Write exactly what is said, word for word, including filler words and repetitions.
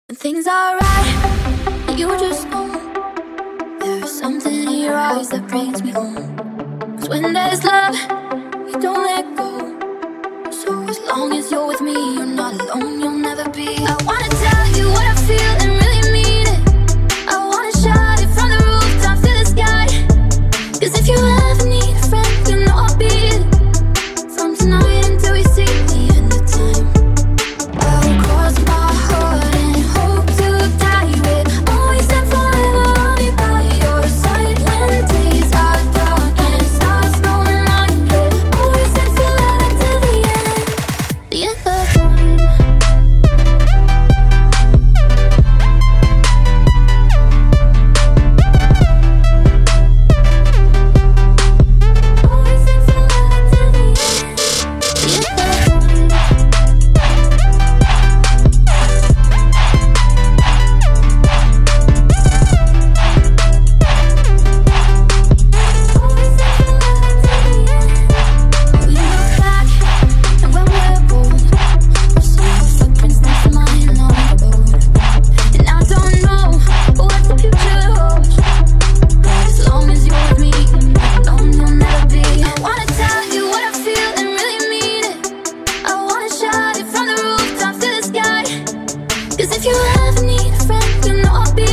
When things are right, you just know there's something in your eyes that brings me home. 'Cause when there's love, you don't let go. So as long as you're with me, you're not alone, you'll never be. I wanna tell you what I feel and really mean it. I wanna shout it from the rooftops to the sky. 'Cause if you ever need a friend, you know I'll be it. From tonight until we see the end of time, I'll cross my heart and hope to die with. Always and forever, I'll be by your side. When days are dark and stars go night, always and forever till the end, the end of time. Always and forever till the end, the end of time. Always and forever till the end. We look back, and when we're old, we'll see our footprints next to mine on the road. And I don't know what the future holds, but as long as you're with me, alone you'll never be. I wanna tell you what I feel and really mean it. I wanna shout it from the rooftops to the sky. 'Cause if you ever need a friend, you know I'll be